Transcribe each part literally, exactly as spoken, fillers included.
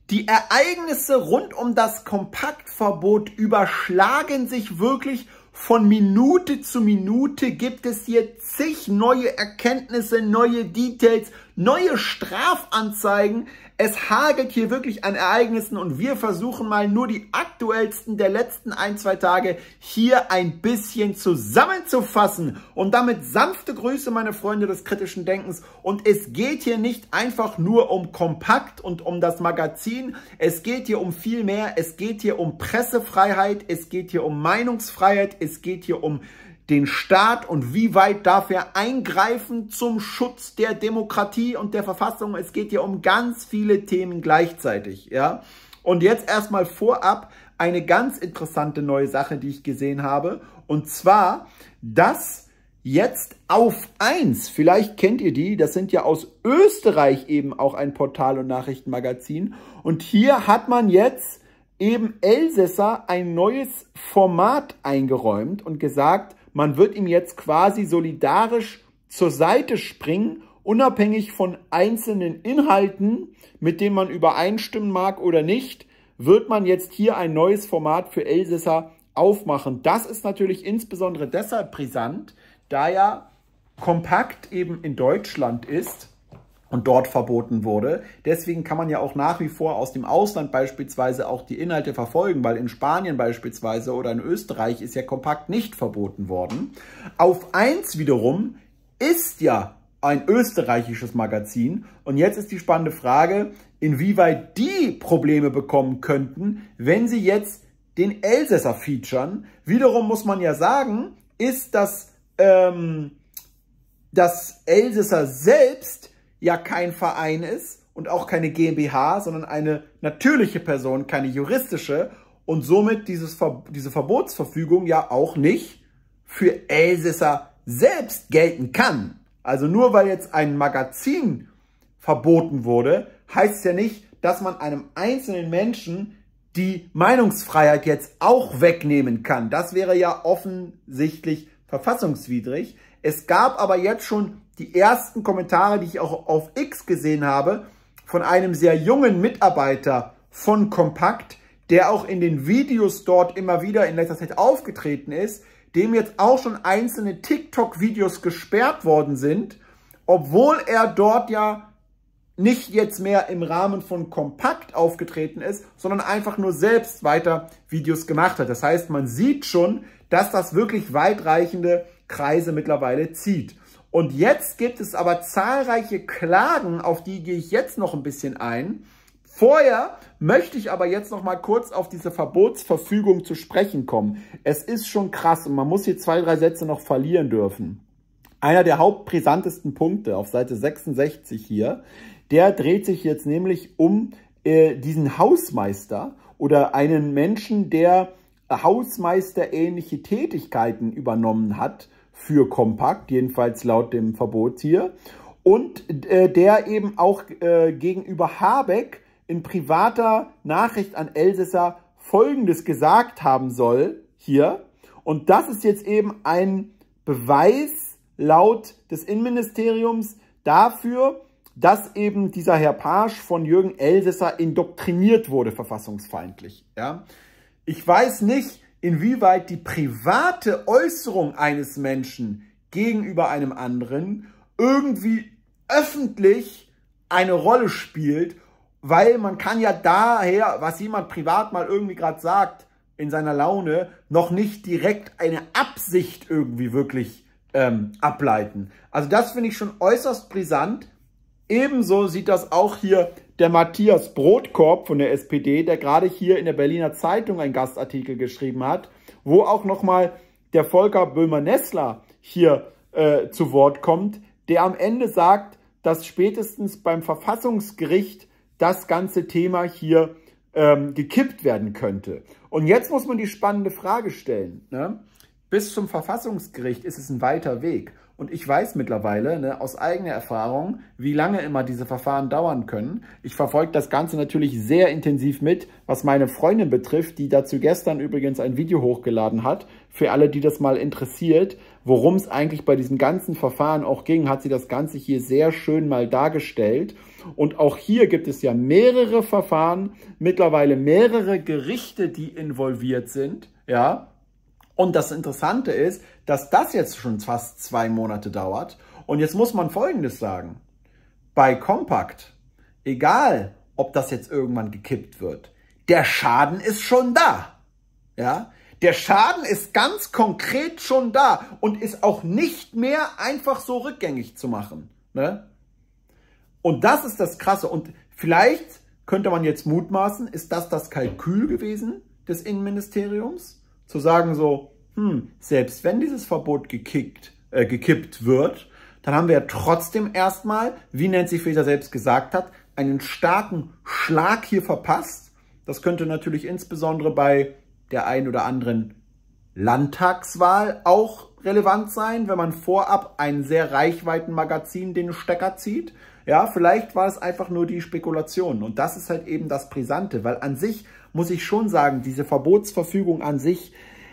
Die Ereignisse rund um das Kompaktverbot überschlagen sich wirklich. Von Minute zu Minute gibt es hier zig neue Erkenntnisse, neue Details, neue Strafanzeigen. Es hagelt hier wirklich an Ereignissen und wir versuchen mal nur die aktuellsten der letzten ein, zwei Tage hier ein bisschen zusammenzufassen. Und damit sanfte Grüße, meine Freunde des kritischen Denkens. Und es geht hier nicht einfach nur um Kompakt und um das Magazin. Es geht hier um viel mehr. Es geht hier um Pressefreiheit. Es geht hier um Meinungsfreiheit. Es geht hier um den Staat und wie weit darf er eingreifen zum Schutz der Demokratie und der Verfassung. Es geht hier um ganz viele Themen gleichzeitig, ja. Und jetzt erstmal vorab eine ganz interessante neue Sache, die ich gesehen habe. Und zwar, dass jetzt Auf eins, vielleicht kennt ihr die, das sind ja aus Österreich eben auch ein Portal und Nachrichtenmagazin. Und hier hat man jetzt eben Elsässer ein neues Format eingeräumt und gesagt, man wird ihm jetzt quasi solidarisch zur Seite springen, unabhängig von einzelnen Inhalten, mit denen man übereinstimmen mag oder nicht, wird man jetzt hier ein neues Format für Elsässer aufmachen. Das ist natürlich insbesondere deshalb brisant, da ja Kompakt eben in Deutschland ist und dort verboten wurde. Deswegen kann man ja auch nach wie vor aus dem Ausland beispielsweise auch die Inhalte verfolgen, weil in Spanien beispielsweise oder in Österreich ist ja Kompakt nicht verboten worden. Auf eins wiederum ist ja ein österreichisches Magazin und jetzt ist die spannende Frage, inwieweit die Probleme bekommen könnten, wenn sie jetzt den Elsässer featuren. Wiederum muss man ja sagen, ist das, ähm, das Elsässer selbst ja kein Verein ist und auch keine GmbH, sondern eine natürliche Person, keine juristische und somit dieses Ver diese Verbotsverfügung ja auch nicht für Elsässer selbst gelten kann. Also nur weil jetzt ein Magazin verboten wurde, heißt es ja nicht, dass man einem einzelnen Menschen die Meinungsfreiheit jetzt auch wegnehmen kann. Das wäre ja offensichtlich verfassungswidrig. Es gab aber jetzt schon die ersten Kommentare, die ich auch auf X gesehen habe, von einem sehr jungen Mitarbeiter von Kompakt, der auch in den Videos dort immer wieder in letzter Zeit aufgetreten ist, dem jetzt auch schon einzelne TikTok-Videos gesperrt worden sind, obwohl er dort ja nicht jetzt mehr im Rahmen von Kompakt aufgetreten ist, sondern einfach nur selbst weiter Videos gemacht hat. Das heißt, man sieht schon, dass das wirklich weitreichende Kreise mittlerweile zieht. Und jetzt gibt es aber zahlreiche Klagen, auf die gehe ich jetzt noch ein bisschen ein. Vorher möchte ich aber jetzt noch mal kurz auf diese Verbotsverfügung zu sprechen kommen. Es ist schon krass und man muss hier zwei, drei Sätze noch verlieren dürfen. Einer der hauptbrisantesten Punkte auf Seite sechsundsechzig hier, der dreht sich jetzt nämlich um äh, diesen Hausmeister oder einen Menschen, der hausmeisterähnliche Tätigkeiten übernommen hat für Kompakt, jedenfalls laut dem Verbot hier, und äh, der eben auch äh, gegenüber Habeck in privater Nachricht an Elsässer Folgendes gesagt haben soll, hier, und das ist jetzt eben ein Beweis laut des Innenministeriums dafür, dass eben dieser Herr Paasch von Jürgen Elsässer indoktriniert wurde, verfassungsfeindlich. Ja? Ich weiß nicht, inwieweit die private Äußerung eines Menschen gegenüber einem anderen irgendwie öffentlich eine Rolle spielt, weil man kann ja daher, was jemand privat mal irgendwie gerade sagt, in seiner Laune, noch nicht direkt eine Absicht irgendwie wirklich ähm, ableiten. Also das finde ich schon äußerst brisant. Ebenso sieht das auch hier der Matthias Brotkorb von der S P D, der gerade hier in der Berliner Zeitung einen Gastartikel geschrieben hat, wo auch nochmal der Volker Böhmer-Nessler hier äh, zu Wort kommt, der am Ende sagt, dass spätestens beim Verfassungsgericht das ganze Thema hier ähm, gekippt werden könnte. Und jetzt muss man die spannende Frage stellen, ne? Bis zum Verfassungsgericht ist es ein weiter Weg. Und ich weiß mittlerweile, ne, aus eigener Erfahrung, wie lange immer diese Verfahren dauern können. Ich verfolge das Ganze natürlich sehr intensiv mit, was meine Freundin betrifft, die dazu gestern übrigens ein Video hochgeladen hat. Für alle, die das mal interessiert, worum es eigentlich bei diesem ganzen Verfahren auch ging, hat sie das Ganze hier sehr schön mal dargestellt. Und auch hier gibt es ja mehrere Verfahren, mittlerweile mehrere Gerichte, die involviert sind, ja. Und das Interessante ist, dass das jetzt schon fast zwei Monate dauert. Und jetzt muss man Folgendes sagen. Bei Compact, egal ob das jetzt irgendwann gekippt wird, der Schaden ist schon da. Ja? Der Schaden ist ganz konkret schon da und ist auch nicht mehr einfach so rückgängig zu machen. Ne? Und das ist das Krasse. Und vielleicht könnte man jetzt mutmaßen, ist das das Kalkül gewesen des Innenministeriums? Zu sagen so, hm, selbst wenn dieses Verbot gekickt, äh, gekippt wird, dann haben wir ja trotzdem erstmal, wie Nancy Faeser selbst gesagt hat, einen starken Schlag hier verpasst. Das könnte natürlich insbesondere bei der ein oder anderen Landtagswahl auch relevant sein, wenn man vorab ein sehr Reichweitenmagazin den Stecker zieht. Ja, vielleicht war es einfach nur die Spekulation. Und das ist halt eben das Brisante, weil an sich muss ich schon sagen, diese Verbotsverfügung an sich,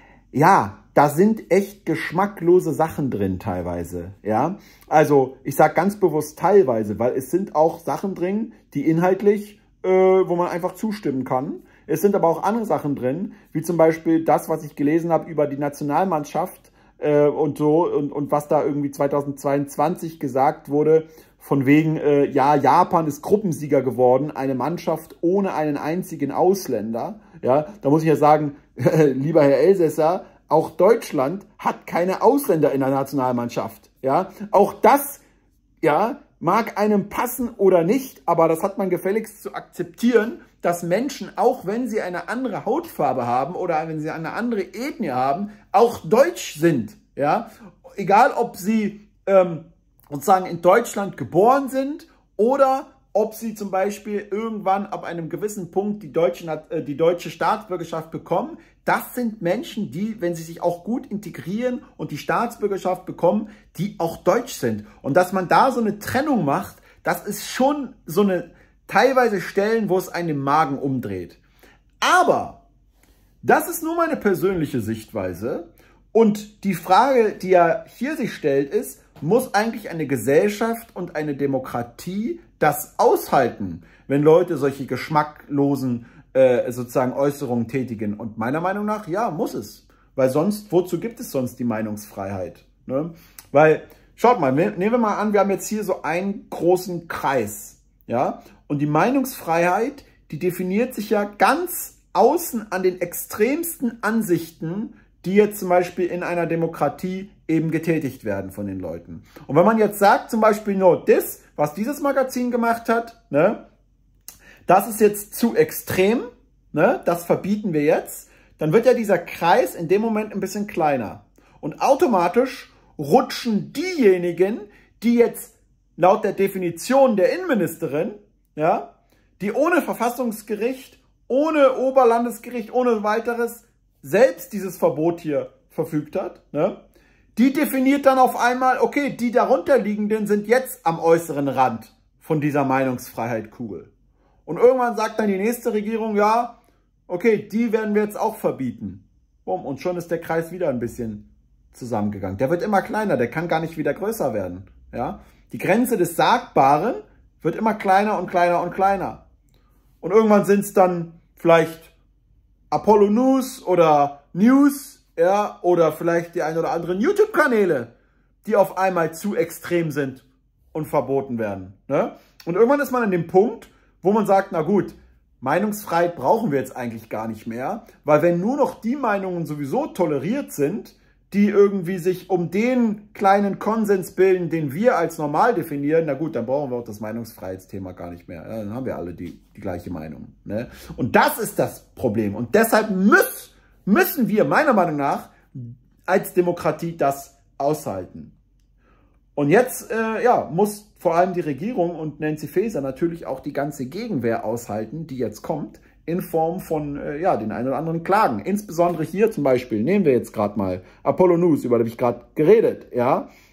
ja, da sind echt geschmacklose Sachen drin teilweise, ja. Also ich sage ganz bewusst teilweise, weil es sind auch Sachen drin, die inhaltlich, äh, wo man einfach zustimmen kann. Es sind aber auch andere Sachen drin, wie zum Beispiel das, was ich gelesen habe über die Nationalmannschaft äh, und so und, und was da irgendwie zweitausendzweiundzwanzig gesagt wurde, von wegen, äh, ja, Japan ist Gruppensieger geworden, eine Mannschaft ohne einen einzigen Ausländer. Ja, da muss ich ja sagen, lieber Herr Elsässer, auch Deutschland hat keine Ausländer in der Nationalmannschaft. Ja, auch das, ja, mag einem passen oder nicht, aber das hat man gefälligst zu akzeptieren, dass Menschen, auch wenn sie eine andere Hautfarbe haben oder wenn sie eine andere Ethnie haben, auch deutsch sind. Ja, egal ob sie ähm, sozusagen in Deutschland geboren sind oder ob sie zum Beispiel irgendwann ab einem gewissen Punkt die deutsche, äh, die deutsche Staatsbürgerschaft bekommen. Das sind Menschen, die, wenn sie sich auch gut integrieren und die Staatsbürgerschaft bekommen, die auch deutsch sind. Und dass man da so eine Trennung macht, das ist schon so eine teilweise Stellen, wo es einen im Magen umdreht. Aber das ist nur meine persönliche Sichtweise. Und die Frage, die ja hier sich stellt, ist, muss eigentlich eine Gesellschaft und eine Demokratie das aushalten, wenn Leute solche geschmacklosen äh, sozusagen Äußerungen tätigen? Und meiner Meinung nach, ja, muss es. Weil sonst, wozu gibt es sonst die Meinungsfreiheit? Ne? Weil, schaut mal, nehmen wir mal an, wir haben jetzt hier so einen großen Kreis. Ja? Und die Meinungsfreiheit, die definiert sich ja ganz außen an den extremsten Ansichten, die jetzt zum Beispiel in einer Demokratie eben getätigt werden von den Leuten. Und wenn man jetzt sagt, zum Beispiel nur das, was dieses Magazin gemacht hat, ne, das ist jetzt zu extrem, ne, das verbieten wir jetzt, dann wird ja dieser Kreis in dem Moment ein bisschen kleiner. Und automatisch rutschen diejenigen, die jetzt laut der Definition der Innenministerin, ja, die ohne Verfassungsgericht, ohne Oberlandesgericht, ohne weiteres selbst dieses Verbot hier verfügt hat, ne? Die definiert dann auf einmal, okay, die darunterliegenden sind jetzt am äußeren Rand von dieser Meinungsfreiheit-Kugel. Und irgendwann sagt dann die nächste Regierung, ja, okay, die werden wir jetzt auch verbieten. Bumm, und schon ist der Kreis wieder ein bisschen zusammengegangen. Der wird immer kleiner, der kann gar nicht wieder größer werden. Ja? Die Grenze des Sagbaren wird immer kleiner und kleiner und kleiner. Und irgendwann sind es dann vielleicht Apollo News oder News, ja, oder vielleicht die ein oder anderen YouTube-Kanäle, die auf einmal zu extrem sind und verboten werden. Ne? Und irgendwann ist man an dem Punkt, wo man sagt, na gut, Meinungsfreiheit brauchen wir jetzt eigentlich gar nicht mehr, weil wenn nur noch die Meinungen sowieso toleriert sind, die irgendwie sich um den kleinen Konsens bilden, den wir als normal definieren, na gut, dann brauchen wir auch das Meinungsfreiheitsthema gar nicht mehr. Ja, dann haben wir alle die, die gleiche Meinung. Ne? Und das ist das Problem. Und deshalb müssen müssen wir meiner Meinung nach als Demokratie das aushalten. Und jetzt äh, ja, muss vor allem die Regierung und Nancy Faeser natürlich auch die ganze Gegenwehr aushalten, die jetzt kommt, in Form von äh, ja, den ein oder anderen Klagen. Insbesondere hier zum Beispiel, nehmen wir jetzt gerade mal Apollo News, über die habe ich gerade geredet. Ja?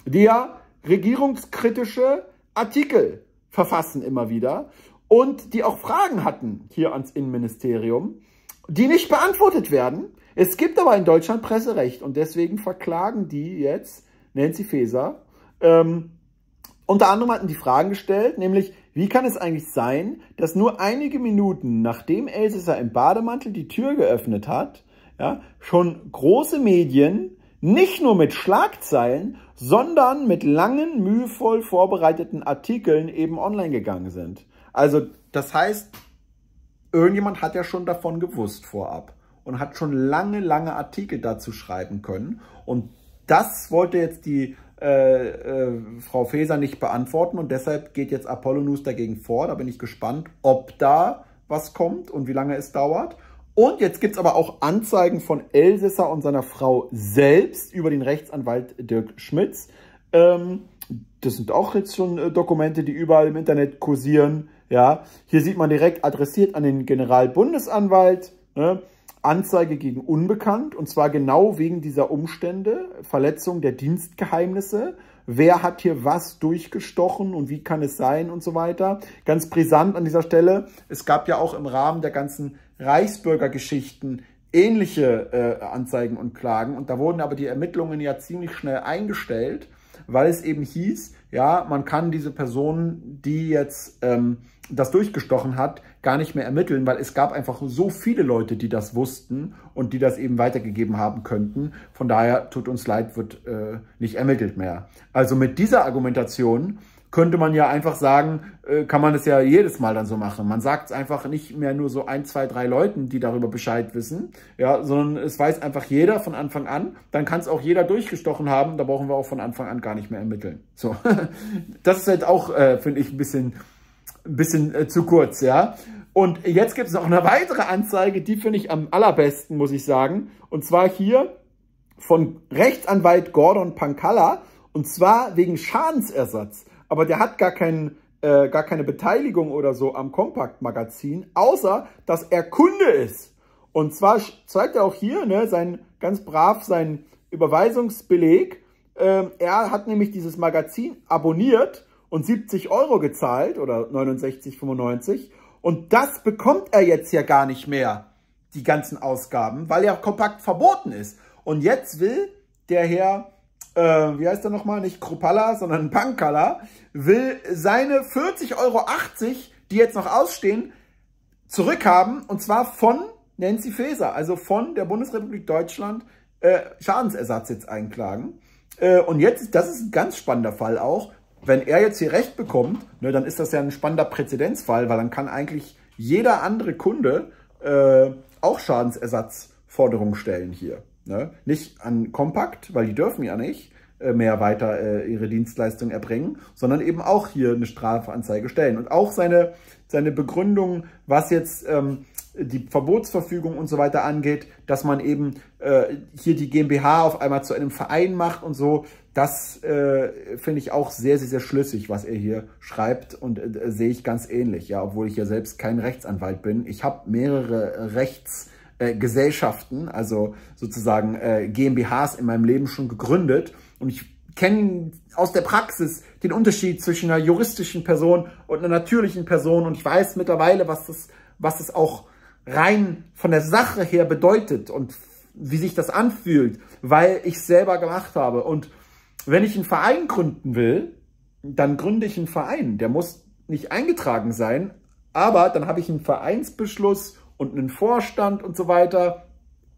die ja regierungskritische Artikel verfassen immer wieder und die auch Fragen hatten hier ans Innenministerium, die nicht beantwortet werden. Es gibt aber in Deutschland Presserecht und deswegen verklagen die jetzt Nancy Faeser. Ähm, unter anderem hatten die Fragen gestellt, nämlich, wie kann es eigentlich sein, dass nur einige Minuten nachdem Elsässer im Bademantel die Tür geöffnet hat, ja, schon große Medien nicht nur mit Schlagzeilen, sondern mit langen, mühevoll vorbereiteten Artikeln eben online gegangen sind. Also das heißt, irgendjemand hat ja schon davon gewusst vorab und hat schon lange, lange Artikel dazu schreiben können. Und das wollte jetzt die äh, äh, Frau Faeser nicht beantworten und deshalb geht jetzt Apollo News dagegen vor. Da bin ich gespannt, ob da was kommt und wie lange es dauert. Und jetzt gibt es aber auch Anzeigen von Elsässer und seiner Frau selbst über den Rechtsanwalt Dirk Schmitz. Ähm, das sind auch jetzt schon äh, Dokumente, die überall im Internet kursieren. Ja, hier sieht man direkt adressiert an den Generalbundesanwalt, ne, Anzeige gegen Unbekannt, und zwar genau wegen dieser Umstände, Verletzung der Dienstgeheimnisse. Wer hat hier was durchgestochen und wie kann es sein und so weiter. Ganz brisant an dieser Stelle, es gab ja auch im Rahmen der ganzen Reichsbürgergeschichten ähnliche äh, Anzeigen und Klagen und da wurden aber die Ermittlungen ja ziemlich schnell eingestellt, weil es eben hieß, ja, man kann diese Person, die jetzt ähm, das durchgestochen hat, gar nicht mehr ermitteln, weil es gab einfach so viele Leute, die das wussten und die das eben weitergegeben haben könnten. Von daher, tut uns leid, wird äh, nicht ermittelt mehr. Also mit dieser Argumentation könnte man ja einfach sagen, äh, kann man es ja jedes Mal dann so machen. Man sagt es einfach nicht mehr nur so ein, zwei, drei Leuten, die darüber Bescheid wissen, ja, sondern es weiß einfach jeder von Anfang an. Dann kann es auch jeder durchgestochen haben. Da brauchen wir auch von Anfang an gar nicht mehr ermitteln. So, das ist halt auch, äh, finde ich, ein bisschen, ein bisschen äh, zu kurz, ja. Und jetzt gibt es noch eine weitere Anzeige, die finde ich am allerbesten, muss ich sagen. Und zwar hier von Rechtsanwalt Gordon Pankalla, und zwar wegen Schadensersatz. Aber der hat gar, kein, äh, gar keine Beteiligung oder so am Kompakt-Magazin, außer dass er Kunde ist. Und zwar zeigt er auch hier, ne, sein, ganz brav seinen Überweisungsbeleg. Ähm, er hat nämlich dieses Magazin abonniert und siebzig Euro gezahlt oder neunundsechzig fünfundneunzig. Und das bekommt er jetzt ja gar nicht mehr, die ganzen Ausgaben, weil ja Kompakt verboten ist. Und jetzt will der Herr, äh, wie heißt er nochmal, nicht Kruppalla, sondern Pankalla, will seine vierzig Euro achtzig, die jetzt noch ausstehen, zurückhaben. Und zwar von Nancy Faeser, also von der Bundesrepublik Deutschland, äh, Schadensersatz jetzt einklagen. Äh, und jetzt, das ist ein ganz spannender Fall auch, wenn er jetzt hier Recht bekommt, ne, dann ist das ja ein spannender Präzedenzfall, weil dann kann eigentlich jeder andere Kunde äh, auch Schadensersatzforderungen stellen hier. Ne? Nicht an Kompakt, weil die dürfen ja nicht äh, mehr weiter äh, ihre Dienstleistung erbringen, sondern eben auch hier eine Strafanzeige stellen. Und auch seine, seine Begründung, was jetzt ähm, die Verbotsverfügung und so weiter angeht, dass man eben äh, hier die GmbH auf einmal zu einem Verein macht und so, das äh, finde ich auch sehr, sehr, sehr schlüssig, was er hier schreibt und äh, sehe ich ganz ähnlich, ja, obwohl ich ja selbst kein Rechtsanwalt bin. Ich habe mehrere Rechtsgesellschaften, äh, also sozusagen äh, GmbHs in meinem Leben schon gegründet und ich kenne aus der Praxis den Unterschied zwischen einer juristischen Person und einer natürlichen Person und ich weiß mittlerweile, was das, was das auch rein von der Sache her bedeutet und wie sich das anfühlt, weil ich es selber gemacht habe. Und wenn ich einen Verein gründen will, dann gründe ich einen Verein. Der muss nicht eingetragen sein, aber dann habe ich einen Vereinsbeschluss und einen Vorstand und so weiter.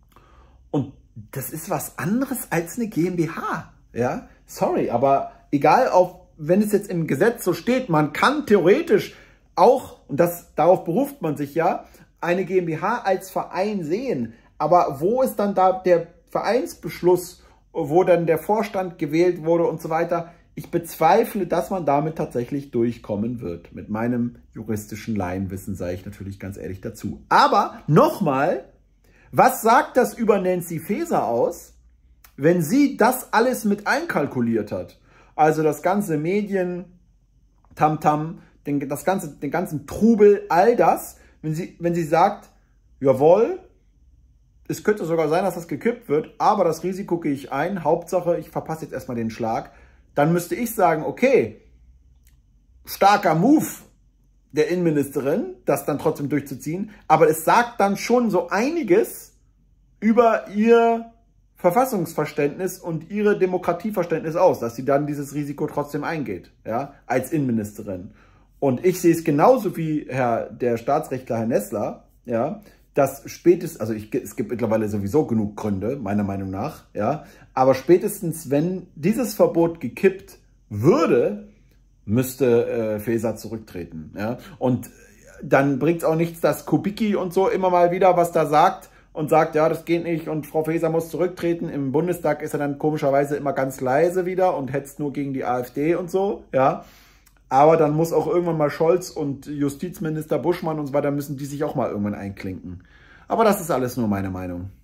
Und das ist was anderes als eine GmbH. Ja, sorry, aber egal, auf, wenn es jetzt im Gesetz so steht, man kann theoretisch auch, und das, darauf beruft man sich ja, eine GmbH als Verein sehen. Aber wo ist dann da der Vereinsbeschluss, wo dann der Vorstand gewählt wurde und so weiter? Ich bezweifle, dass man damit tatsächlich durchkommen wird. Mit meinem juristischen Laienwissen sage ich natürlich ganz ehrlich dazu. Aber nochmal, was sagt das über Nancy Faeser aus, wenn sie das alles mit einkalkuliert hat? Also das ganze Medien, Tamtam, den, das ganze, den ganzen Trubel, all das, wenn sie, wenn sie sagt, jawohl, es könnte sogar sein, dass das gekippt wird, aber das Risiko gehe ich ein. Hauptsache, ich verpasse jetzt erstmal den Schlag. dann müsste ich sagen, okay, starker Move der Innenministerin, das dann trotzdem durchzuziehen, aber es sagt dann schon so einiges über ihr Verfassungsverständnis und ihre Demokratieverständnis aus, dass sie dann dieses Risiko trotzdem eingeht, ja, als Innenministerin. Und ich sehe es genauso wie Herr, der Staatsrechtler Herr Nessler, ja, dass spätestens, also ich, es gibt mittlerweile sowieso genug Gründe, meiner Meinung nach, ja, aber spätestens, wenn dieses Verbot gekippt würde, müsste äh, Faeser zurücktreten, ja. Und dann bringt es auch nichts, dass Kubicki und so immer mal wieder was da sagt und sagt, ja, das geht nicht und Frau Faeser muss zurücktreten. Im Bundestag ist er dann komischerweise immer ganz leise wieder und hetzt nur gegen die AfD und so, ja. Aber dann muss auch irgendwann mal Scholz und Justizminister Buschmann und so weiter, müssen die sich auch mal irgendwann einklinken. Aber das ist alles nur meine Meinung.